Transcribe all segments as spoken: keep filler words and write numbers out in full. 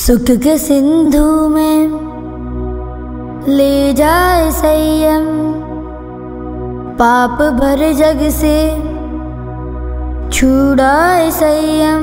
सुख के सिंधु में ले जाए संयम, पाप भर जग से छुड़ाए संयम।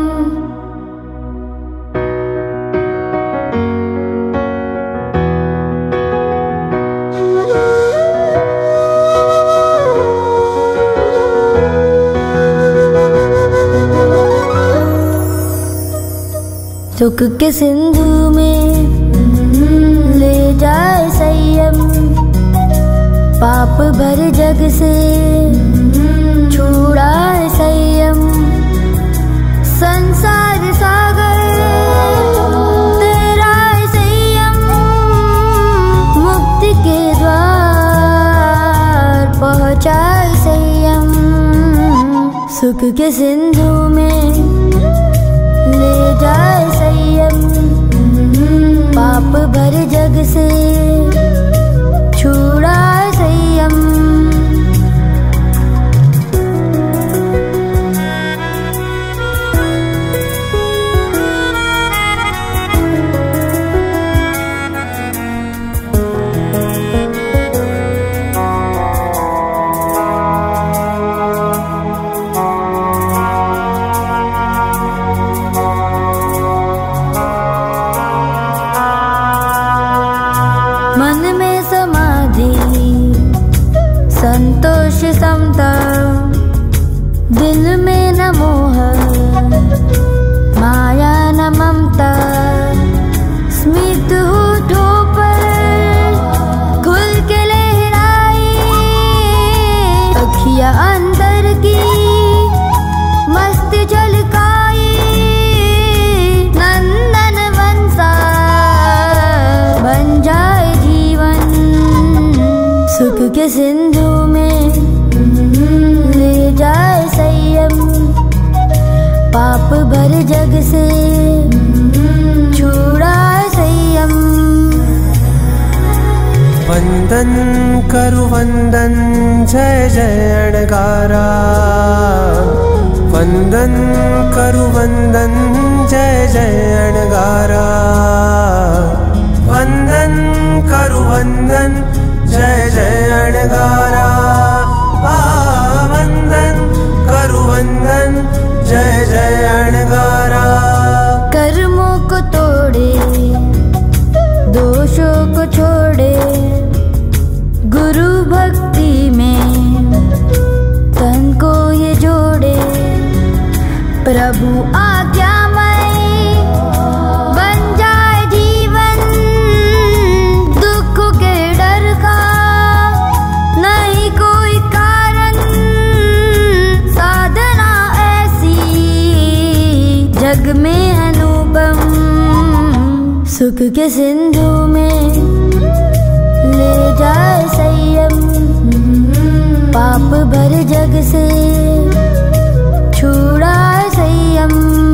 सुख के सिंधु में ले जाए संयम, पाप भर जग से छुड़ाए संयम। संसार सागर तेरा संयम, मुक्ति के द्वार पहुँचाए संयम। सुख के सिंधु में ले जाए संयम, पाप भर जग से छुड़ाए संयम। मन में समाधि संतोष समता, दिल में न मोह माया न ममता। स्मित होठों पर खुल के लहराई, अखियाँ अंदर की मस्त झलकाई। नंदन वंशा बन जाए जीवन, सुख के सिंधु में ले जाए संयम। पाप भर जग से छुड़ाए संयम। वंदन करु वंदन जय जय अणगारा, वंदन करु वंदन जय जय अणगारा। वंदन करु वंदन जय जय अणगारा, वंदन करु वंदन जय जय अणगारा। कर्मों को तोड़े दोषों को छोड़े, गुरु भक्ति में तन को ये जोड़े। प्रभु आज्ञामय बन जाए जीवन, दुख के डर का नहीं कोई कारण। साधना ऐसी जग में अनुपम, सुख के सिंधु में ले जाए संयम। पाप भर जग से छुड़ाए संयम।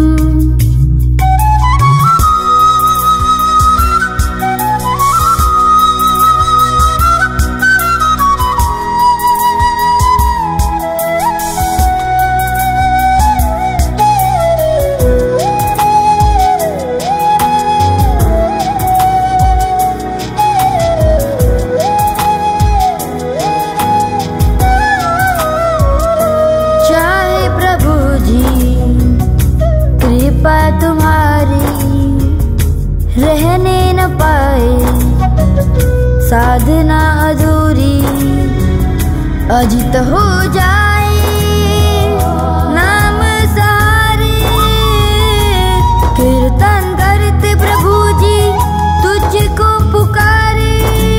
चाहे प्रभु जी कृपा तुम्हारी रहने न पाए, साधना अधूरी अजित हो जाए। नाम सहारे कीर्तन करते प्रभु जी तुझको पुकारे।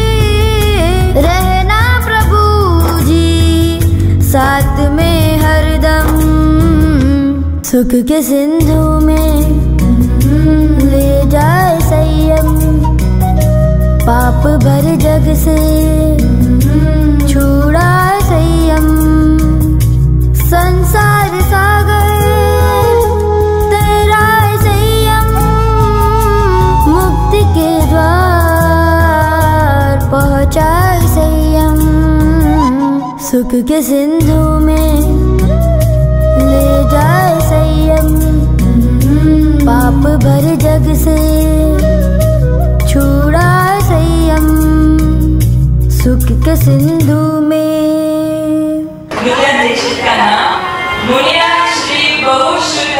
रहना प्रभु जी साथ में हरदम, सुख के सिंधु में ले जाए संयम। पाप भर जग से छुड़ाए संयम। संसार सागर तेरा संयम, मुक्ति के द्वार पहुँचाए संयम। सुख के सिंधु में ले जाए संयम, पाप भर जग से सिंधु में। नृत्य दीक्षित का नाम मुनिया श्री बहुश्रुत